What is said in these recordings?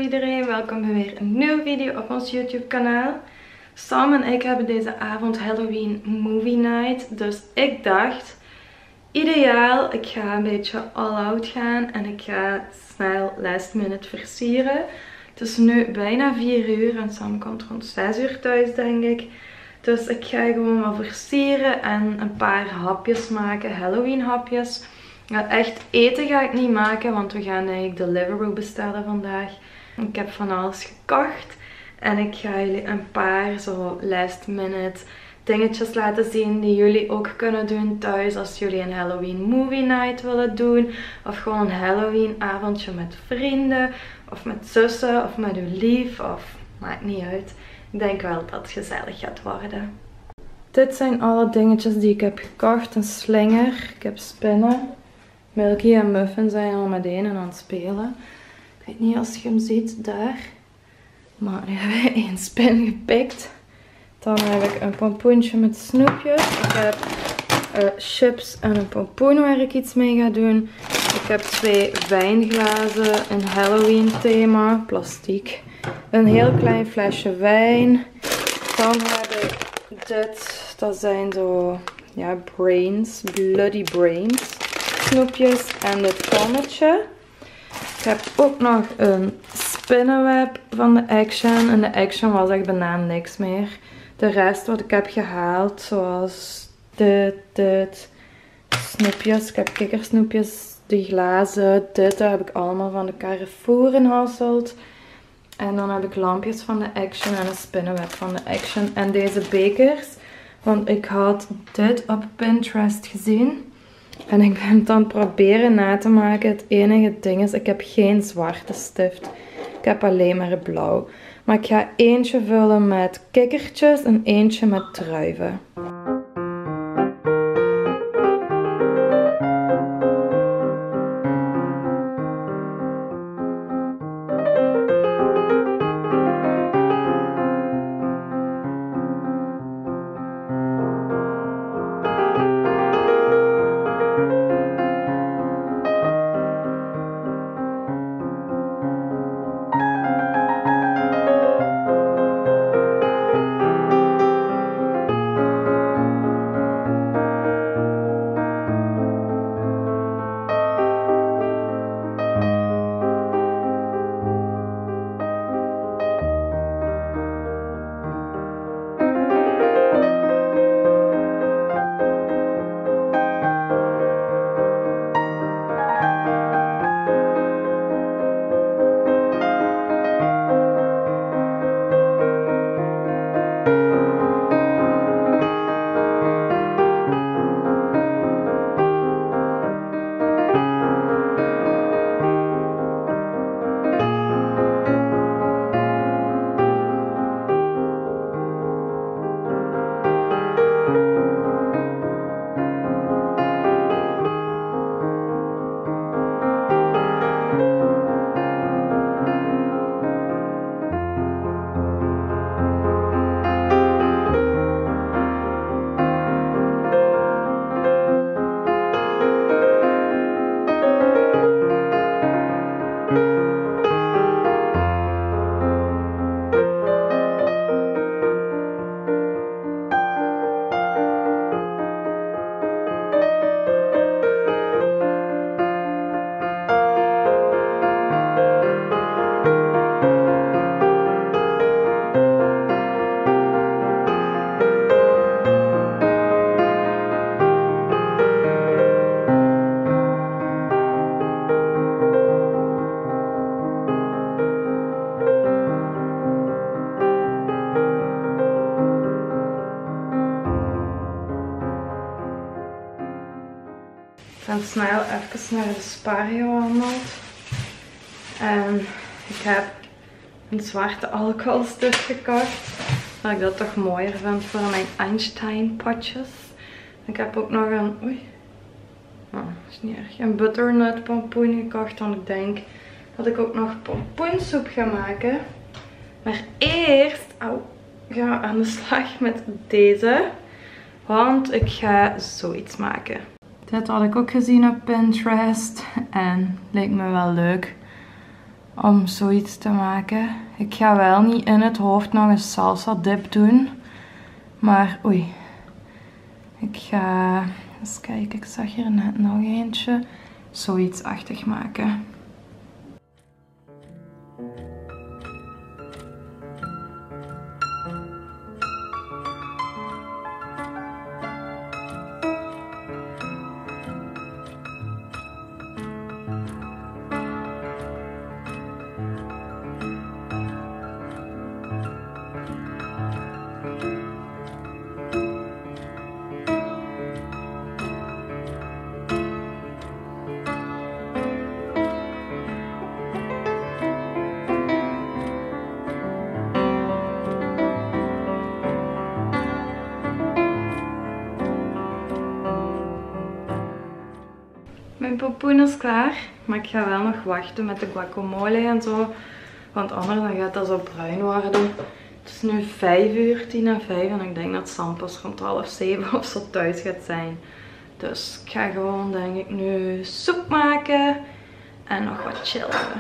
iedereen, welkom bij weer een nieuwe video op ons YouTube kanaal. Sam en ik hebben deze avond Halloween Movie Night, dus ik dacht, ideaal, ik ga een beetje all out gaan en ik ga snel last minute versieren. Het is nu bijna 4 uur en Sam komt rond 6 uur thuis denk ik. Dus ik ga gewoon wat versieren en een paar hapjes maken, Halloween hapjes. Echt eten ga ik niet maken, want we gaan eigenlijk Deliveroo bestellen vandaag. Ik heb van alles gekocht en ik ga jullie een paar zo last minute dingetjes laten zien die jullie ook kunnen doen thuis als jullie een Halloween movie night willen doen. Of gewoon een Halloween avondje met vrienden of met zussen of met uw lief of maakt niet uit. Ik denk wel dat het gezellig gaat worden. Dit zijn alle dingetjes die ik heb gekocht. Een slinger, ik heb spinnen. Milky en Muffin zijn al meteen aan het spelen. Ik weet niet als je hem ziet daar. Maar nu hebben we 1 spin gepikt. Dan heb ik een pompoentje met snoepjes. Ik heb chips en een pompoen waar ik iets mee ga doen. Ik heb 2 wijnglazen in Halloween thema. Plastiek. Een heel klein flesje wijn. Dan heb ik dit. Dat zijn zo, ja, brains. Bloody brains. Snoepjes en dit kommetje. Ik heb ook nog een spinnenweb van de Action. En de Action was echt bijna niks meer. De rest wat ik heb gehaald, zoals dit, snoepjes. Ik heb kikkersnoepjes, die glazen, dit heb ik allemaal van de Carrefour in Hasselt. En dan heb ik lampjes van de Action en een spinnenweb van de Action. En deze bekers, want ik had dit op Pinterest gezien. En ik ben het aan het proberen na te maken. Het enige ding is, ik heb geen zwarte stift. Ik heb alleen maar blauw. Maar ik ga eentje vullen met kikkertjes en eentje met druiven. Ik ben snel even naar de Spar gewandeld. En ik heb een zwarte alcoholstift gekocht. Dat ik dat toch mooier vind voor mijn Einstein potjes. Ik heb ook nog een, dat is niet erg, een butternut pompoen gekocht. Want ik denk dat ik ook nog pompoensoep ga maken. Maar eerst ga ik aan de slag met deze. Want ik ga zoiets maken. Dit had ik ook gezien op Pinterest en leek me wel leuk om zoiets te maken. Ik ga wel niet in het hoofd nog een salsa dip doen. Maar oei. Ik ga eens kijken, ik zag hier net nog eentje. Zoiets-achtig maken. Mijn pompoen is klaar, maar ik ga wel nog wachten met de guacamole en zo, want anders dan gaat dat zo bruin worden. Het is nu 5 uur, 10:05 en ik denk dat Sam pas rond 6:30 of zo thuis gaat zijn. Dus ik ga gewoon, denk ik, nu soep maken en nog wat chillen.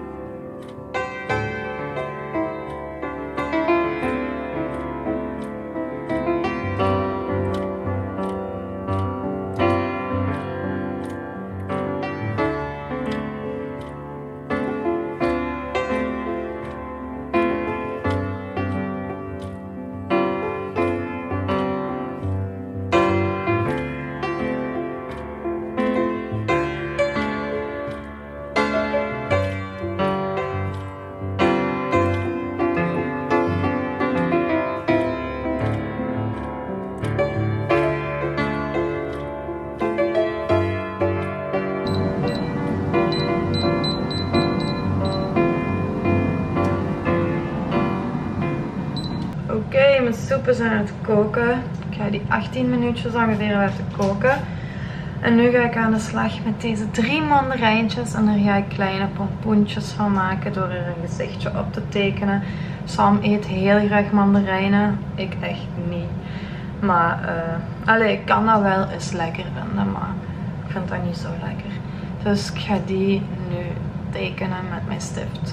Oké, mijn soep is aan het koken. Ik ga die 18 minuutjes ongeveer laten koken. En nu ga ik aan de slag met deze 3 mandarijntjes. En daar ga ik kleine pompoentjes van maken door er een gezichtje op te tekenen. Sam eet heel graag mandarijnen. Ik echt niet. Maar, ik kan dat wel eens lekker vinden, maar ik vind dat niet zo lekker. Dus ik ga die nu tekenen met mijn stift.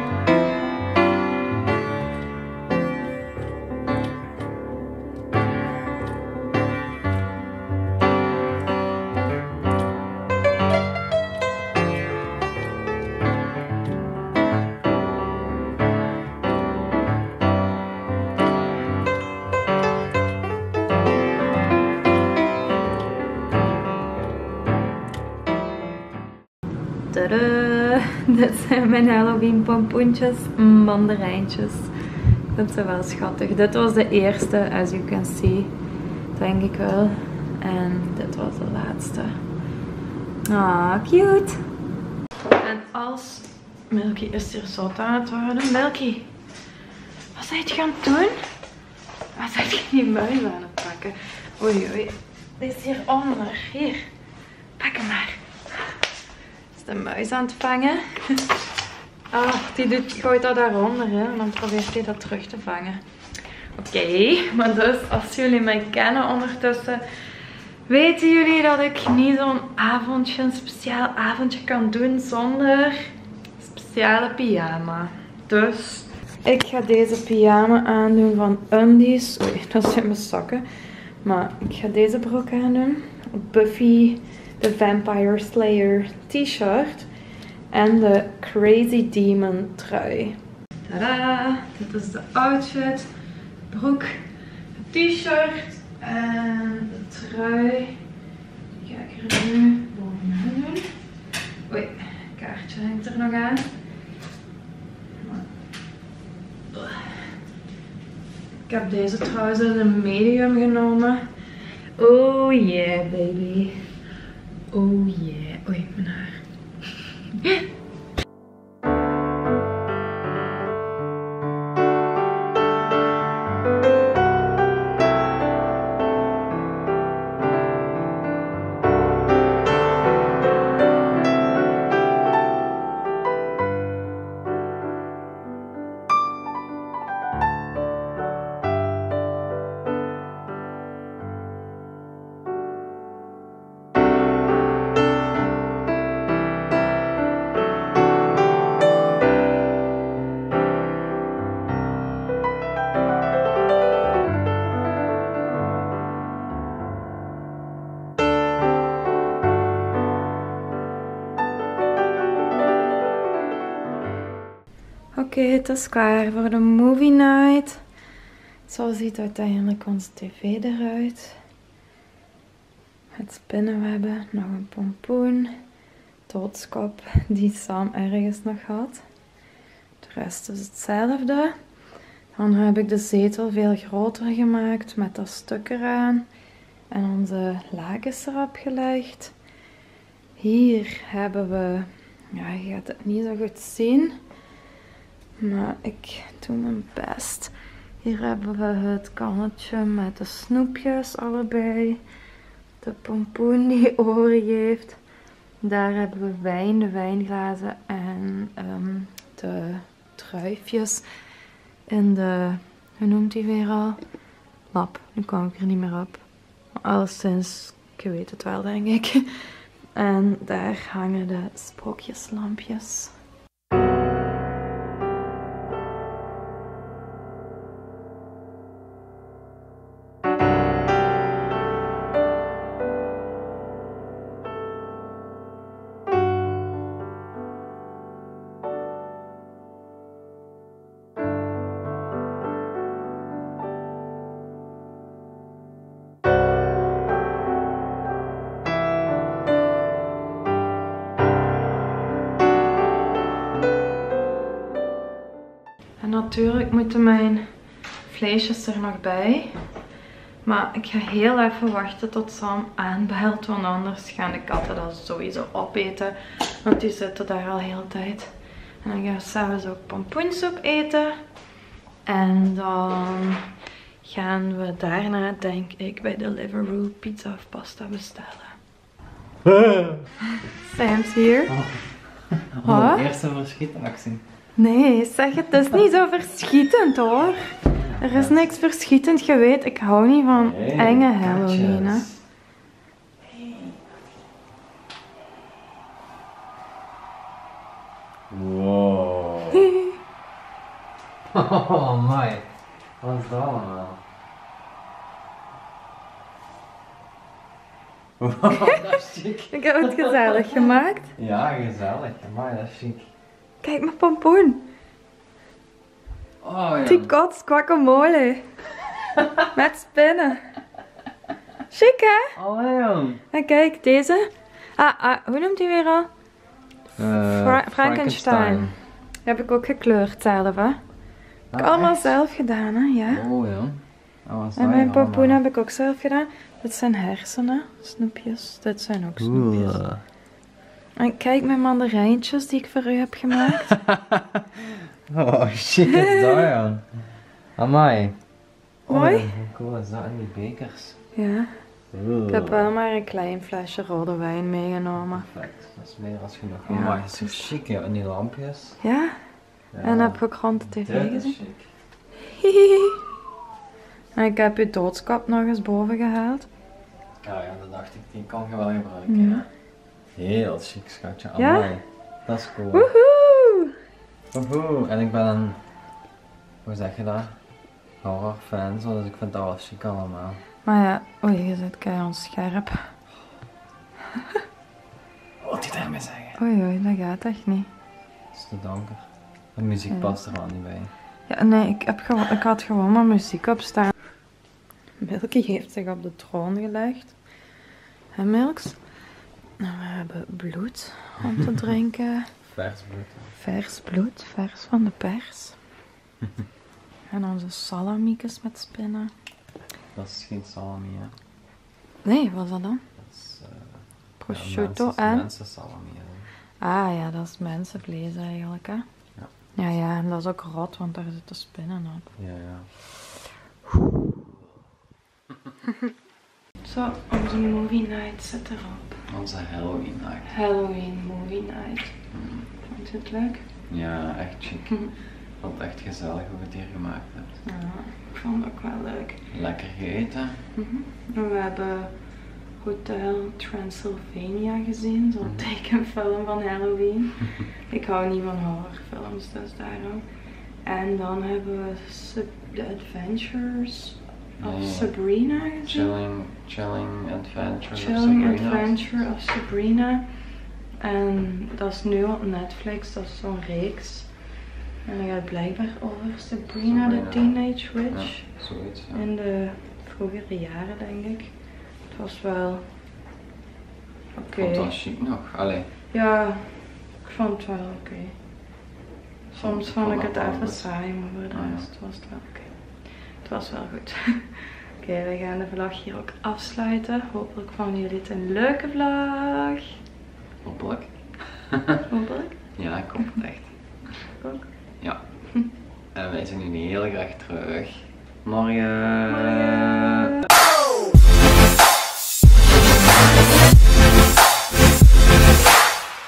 Tadaa! Dit zijn mijn Halloween pompoentjes, mandarijntjes. Ik vind ze wel schattig. Dit was de eerste, as you can see. Denk ik wel. En dit was de laatste. Ah, cute! En als... Milky is hier zot aan het worden. Milky! Wat ben je gaan doen? Wat ben je die muis aan het pakken? Oei, oei. Die is hieronder. Hier. Pak hem maar. De muis aan het vangen. Ah, die gooit dat daaronder, hè. En dan probeert hij dat terug te vangen. Oké, maar dus als jullie mij kennen ondertussen, weten jullie dat ik niet zo'n avondje, een speciaal avondje kan doen zonder speciale pyjama. Dus ik ga deze pyjama aandoen van Undies. Oei, dat zijn mijn sokken. Maar ik ga deze broek aandoen. Buffy de Vampire Slayer t-shirt en de Crazy Demon trui. Tada! Dit is de outfit. Broek, t-shirt en de trui. Die ga ik er nu bovenaan doen. Oei, het kaartje hangt er nog aan. Ik heb deze trouwens in een medium genomen. Oh yeah, baby. Oh yeah. Oei, mijn haar. Oké, het is klaar voor de movie night. Zo ziet uiteindelijk onze tv eruit. Het spinnenwebben, nog een pompoen. Doodskop die Sam ergens nog had. De rest is hetzelfde. Dan heb ik de zetel veel groter gemaakt met dat stuk eraan. En onze lakens erop gelegd. Hier hebben we, ja, je gaat het niet zo goed zien. Maar ik doe mijn best. Hier hebben we het kannetje met de snoepjes allebei. De pompoen die oren geeft. Daar hebben we wijn, de wijnglazen en de druifjes in de, hoe noemt die weer al? Lap, nu kom ik er niet meer op. Maar alleszins, je weet het wel denk ik. En daar hangen de sprookjeslampjes. En natuurlijk moeten mijn vleesjes er nog bij. Maar ik ga heel even wachten tot Sam aanbelt, want anders gaan de katten dat sowieso opeten. Want die zitten daar al heel de tijd. En dan gaan we s'avonds ook pompoensoep eten. En dan gaan we daarna, denk ik, bij Deliveroo pizza of pasta bestellen. Sam's hier. Oh, de eerste verschietactie. Nee, zeg het is niet zo verschietend hoor. Er is niks verschietend, je weet, ik hou niet van enge Halloween. Hè. Wow. Oh my, wat is dat allemaal? Wow, dat is chic. Ik heb het gezellig gemaakt. Ja, gezellig, maar dat is chic. Kijk mijn pompoen. Oh ja. Die kots, guacamole. Met spinnen. Chic hè? Oh ja. En kijk, deze. Hoe noemt die weer al? Frankenstein. Die heb ik ook gekleurd zelf hè. Heb ik allemaal echt? zelf gedaan hè, ja. Oh ja. En mijn pompoen heb ik ook zelf gedaan. Dit zijn hersenen, snoepjes. Dit zijn ook snoepjes. En kijk mijn mandarijntjes die ik voor u heb gemaakt. Oh shit, dat is dat ja. Amai. Mooi? Hoe cool is dat in die bekers? Ja. Ik heb wel maar een klein flesje rode wijn meegenomen. Perfect, dat is meer als genoeg. Ja, Amai, het is zo chic ja, en die lampjes. Ja? Ja. En heb ik ook rond de tv Dit is gezien. chic. Hihihi. En ik heb je doodskap nog eens boven gehaald. Ja, dat dacht ik, die kan je wel gebruiken. Ja. Ja. Heel chic schatje, Ja? amai. Dat is cool. Woehoe! Woehoe. En ik ben een, hoe zeg je dat? Horrorfan, zo, dus ik vind dat wel chic allemaal. Maar ja, oei, je zit keihard scherp. Wat moet je daarmee zeggen? Oei, dat gaat echt niet. Het is te donker. De muziek past er wel niet bij. Ja, nee, ik had gewoon maar muziek op staan. Milky heeft zich op de troon gelegd. Hè, Milks? Nou, we hebben bloed om te drinken. Vers bloed. Vers bloed, vers van de pers. En onze salamiekes met spinnen. Dat is geen salami, hè. Nee, wat is dat dan? Dat is Prosciutto ja, en? mensen salami, hè. Ah ja, dat is mensenvlees eigenlijk, hè? Ja. Ja, ja, en dat is ook rot, want daar zitten spinnen op. Ja, ja. Zo, onze movie night zit erop. Onze Halloween night. Halloween movie night. Vond je het leuk? Ja, echt chic. Ik vond het echt gezellig hoe je het hier gemaakt hebt. Ja, ik vond het ook wel leuk. Lekker gegeten. En we hebben Hotel Transylvania gezien, zo'n tekenfilm van Halloween. Ik hou niet van horrorfilms, dus daarom. En dan hebben we The Adventures of Sabrina gezien. Chilling Adventures Chilling of Sabrina. Adventure of Sabrina. En dat is nu op Netflix, dat is zo'n reeks. En dan gaat het blijkbaar over Sabrina the Teenage Witch. Ja, zoiets, ja. In de vroegere jaren, denk ik. Het was wel oké. Ik vond het wel chic nog. Allee. Ja, ik vond het wel oké. Soms vond ik het even saai, maar voor de rest was het wel oké. Het was wel goed. Oké, we gaan de vlog hier ook afsluiten. Hopelijk vonden jullie het een leuke vlog. Hopelijk. Hopelijk. Ja, ik hoop het echt. Ook. Ja. En wij zijn nu heel graag terug. Morgen. Morgen.